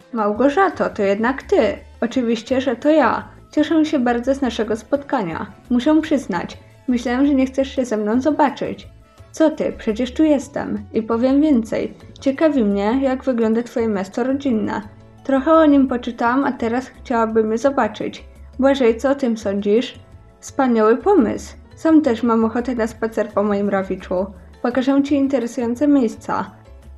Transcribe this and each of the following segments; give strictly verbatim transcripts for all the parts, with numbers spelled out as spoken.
Małgorzato, to jednak ty. Oczywiście, że to ja. Cieszę się bardzo z naszego spotkania. Muszę przyznać, myślałem, że nie chcesz się ze mną zobaczyć. Co ty, przecież tu jestem. I powiem więcej. Ciekawi mnie, jak wygląda twoje miasto rodzinne. Trochę o nim poczytałam, a teraz chciałabym je zobaczyć. Błażej, co o tym sądzisz? Wspaniały pomysł. Sam też mam ochotę na spacer po moim Rawiczu. Pokażę ci interesujące miejsca.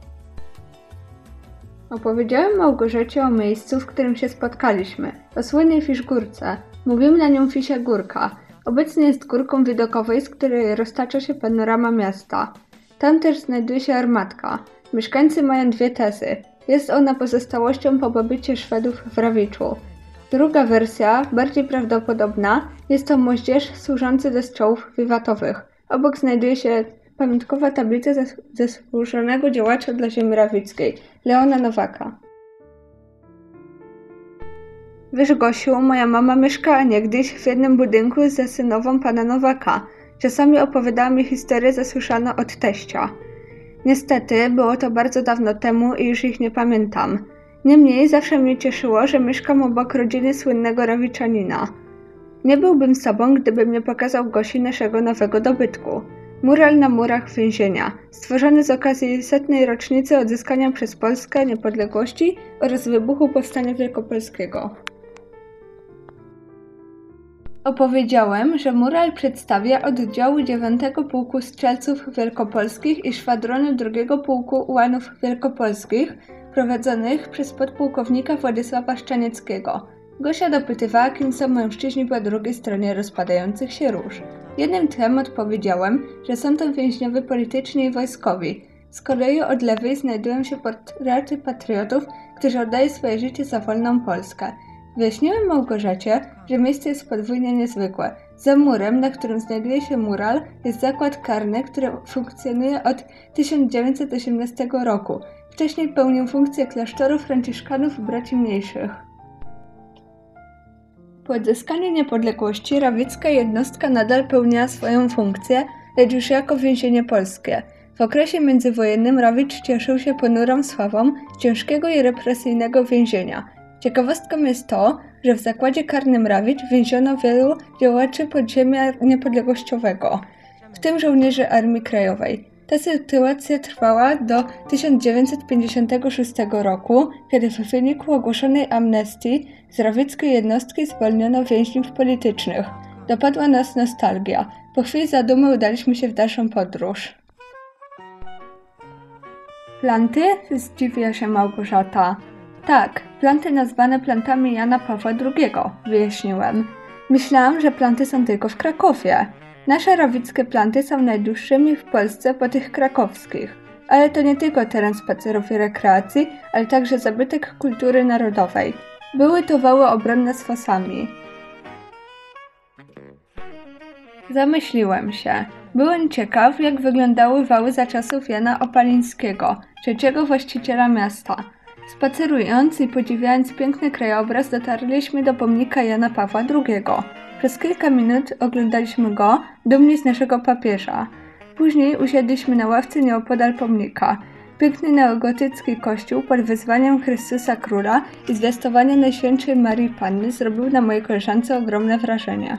Opowiedziałem Małgorzacie o miejscu, w którym się spotkaliśmy, o słynnej Fiszgórce. Mówimy na nią Fisia Górka. Obecnie jest górką widokowej, z której roztacza się panorama miasta. Tam też znajduje się armatka. Mieszkańcy mają dwie tezy. Jest ona pozostałością po pobycie Szwedów w Rawiczu. Druga wersja, bardziej prawdopodobna, jest to moździerz służący do strzałów wiwatowych. Obok znajduje się pamiątkowa tablica zasłużonego działacza dla ziemi rawickiej, Leona Nowaka. Wiesz, Gosiu, moja mama mieszkała niegdyś w jednym budynku ze synową pana Nowaka. Czasami opowiadała mi historie zasłyszane od teścia. Niestety, było to bardzo dawno temu i już ich nie pamiętam. Niemniej zawsze mnie cieszyło, że mieszkam obok rodziny słynnego Rawiczanina. Nie byłbym sobą, gdybym nie pokazał Gosi naszego nowego dobytku. Mural na murach więzienia, stworzony z okazji setnej rocznicy odzyskania przez Polskę niepodległości oraz wybuchu Powstania Wielkopolskiego. Opowiedziałem, że mural przedstawia oddziały dziewiątego Pułku Strzelców Wielkopolskich i szwadrony drugiego Pułku Ułanów Wielkopolskich prowadzonych przez podpułkownika Władysława Szczanieckiego. Gosia dopytywała, kim są mężczyźni po drugiej stronie rozpadających się róż. Jednym tchem odpowiedziałem, że są to więźniowie polityczni i wojskowi. Z kolei od lewej znajdują się portrety patriotów, którzy oddają swoje życie za wolną Polskę. Wyjaśniłem Małgorzacie, że miejsce jest podwójnie niezwykłe. Za murem, na którym znajduje się mural, jest zakład karny, który funkcjonuje od tysiąc dziewięćset osiemnastego roku. Wcześniej pełnił funkcję klasztoru franciszkanów i braci mniejszych. Po odzyskaniu niepodległości rawicka jednostka nadal pełniła swoją funkcję, lecz już jako więzienie polskie. W okresie międzywojennym Rawicz cieszył się ponurą sławą ciężkiego i represyjnego więzienia. Ciekawostką jest to, że w zakładzie karnym Rawicz więziono wielu działaczy podziemia niepodległościowego, w tym żołnierzy Armii Krajowej. Ta sytuacja trwała do tysiąc dziewięćset pięćdziesiątego szóstego roku, kiedy w wyniku ogłoszonej amnestii z rawickiej jednostki zwolniono więźniów politycznych. Dopadła nas nostalgia. Po chwili zadumy udaliśmy się w dalszą podróż. Planty? Zdziwiła się Małgorzata. Tak, planty nazwane plantami Jana Pawła drugiego, wyjaśniłem. Myślałam, że planty są tylko w Krakowie. Nasze rawickie planty są najdłuższymi w Polsce po tych krakowskich. Ale to nie tylko teren spacerów i rekreacji, ale także zabytek kultury narodowej. Były to wały obronne z fosami. Zamyśliłem się. Byłem ciekaw, jak wyglądały wały za czasów Jana Opalińskiego, trzeciego właściciela miasta. Spacerując i podziwiając piękny krajobraz, dotarliśmy do pomnika Jana Pawła drugiego. Przez kilka minut oglądaliśmy go, dumni z naszego papieża. Później usiedliśmy na ławce nieopodal pomnika. Piękny neogotycki kościół pod wezwaniem Chrystusa Króla i zwiastowania Najświętszej Marii Panny zrobił na mojej koleżance ogromne wrażenie.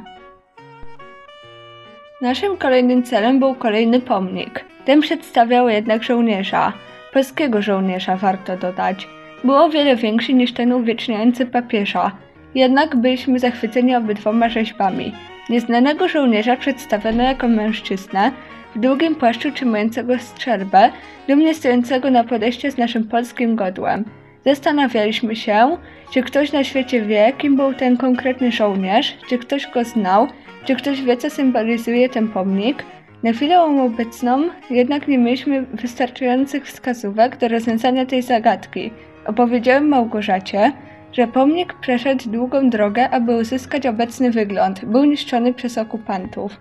Naszym kolejnym celem był kolejny pomnik. Ten przedstawiał jednak żołnierza. Polskiego żołnierza, warto dodać. Był o wiele większy niż ten uwieczniający papieża. Jednak byliśmy zachwyceni obydwoma rzeźbami. Nieznanego żołnierza przedstawiono jako mężczyznę w długim płaszczu trzymającego strzelbę, dumnie stojącego na podejście z naszym polskim godłem. Zastanawialiśmy się, czy ktoś na świecie wie, kim był ten konkretny żołnierz, czy ktoś go znał, czy ktoś wie, co symbolizuje ten pomnik. Na chwilę obecną jednak nie mieliśmy wystarczających wskazówek do rozwiązania tej zagadki. Opowiedziałem Małgorzacie, że pomnik przeszedł długą drogę, aby uzyskać obecny wygląd. Był niszczony przez okupantów.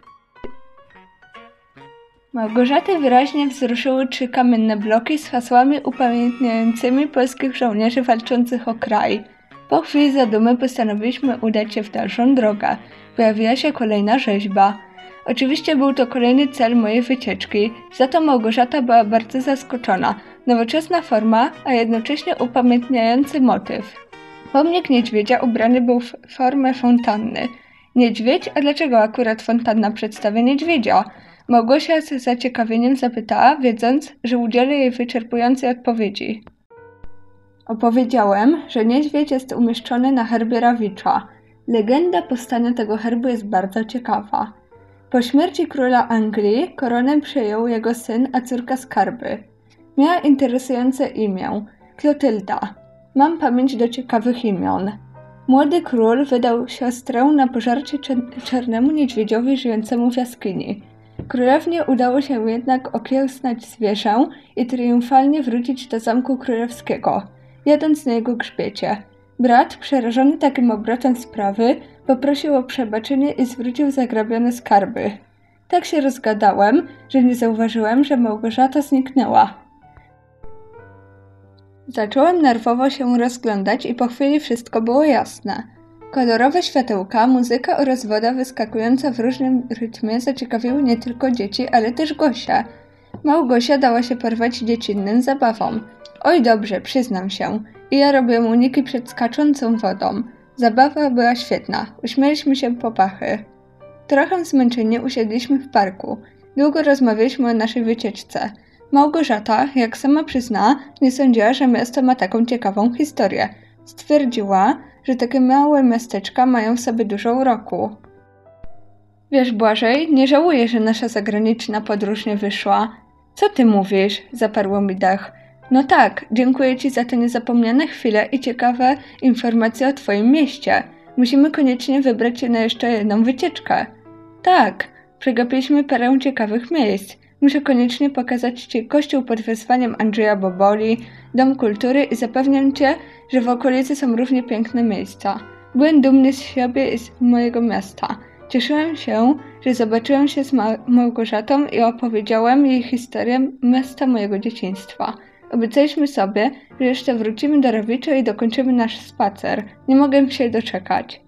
Małgorzaty wyraźnie wzruszyły trzy kamienne bloki z hasłami upamiętniającymi polskich żołnierzy walczących o kraj. Po chwili zadumy postanowiliśmy udać się w dalszą drogę. Pojawiła się kolejna rzeźba. Oczywiście był to kolejny cel mojej wycieczki, za to Małgorzata była bardzo zaskoczona. Nowoczesna forma, a jednocześnie upamiętniający motyw. Pomnik niedźwiedzia ubrany był w formę fontanny. Niedźwiedź? A dlaczego akurat fontanna przedstawia niedźwiedzia? Małgosia z zaciekawieniem zapytała, wiedząc, że udzielę jej wyczerpującej odpowiedzi. Opowiedziałem, że niedźwiedź jest umieszczony na herbie Rawicza. Legenda powstania tego herbu jest bardzo ciekawa. Po śmierci króla Anglii koronę przejął jego syn, a córka skarby. Miała interesujące imię – Klotylda. Mam pamięć do ciekawych imion. Młody król wydał siostrę na pożarcie czarnemu niedźwiedziowi żyjącemu w jaskini. Królewnie udało się jednak okiełznać zwierzę i triumfalnie wrócić do zamku królewskiego, jadąc na jego grzbiecie. Brat, przerażony takim obrotem sprawy, poprosił o przebaczenie i zwrócił zagrabione skarby. Tak się rozgadałem, że nie zauważyłem, że Małgorzata zniknęła. Zacząłem nerwowo się rozglądać i po chwili wszystko było jasne. Kolorowe światełka, muzyka oraz woda wyskakująca w różnym rytmie zaciekawiły nie tylko dzieci, ale też Gosię. Małgosia dała się porwać dziecinnym zabawom. Oj dobrze, przyznam się. I ja robiłem uniki przed skaczącą wodą. Zabawa była świetna. Uśmieliśmy się po pachy. Trochę zmęczeni usiedliśmy w parku. Długo rozmawialiśmy o naszej wycieczce. Małgorzata, jak sama przyzna, nie sądziła, że miasto ma taką ciekawą historię. Stwierdziła, że takie małe miasteczka mają w sobie dużo uroku. Wiesz, Błażej, nie żałuję, że nasza zagraniczna podróż nie wyszła. Co ty mówisz? Zaparło mi dech. No tak, dziękuję ci za te niezapomniane chwile i ciekawe informacje o twoim mieście. Musimy koniecznie wybrać się na jeszcze jedną wycieczkę. Tak, przegapiliśmy parę ciekawych miejsc. Muszę koniecznie pokazać ci kościół pod wezwaniem Andrzeja Boboli, dom kultury i zapewniam cię, że w okolicy są równie piękne miejsca. Byłem dumny z siebie i z mojego miasta. Cieszyłem się, że zobaczyłem się z Ma- Małgorzatą i opowiedziałem jej historię miasta mojego dzieciństwa. Obiecaliśmy sobie, że jeszcze wrócimy do Rawicza i dokończymy nasz spacer. Nie mogę się doczekać.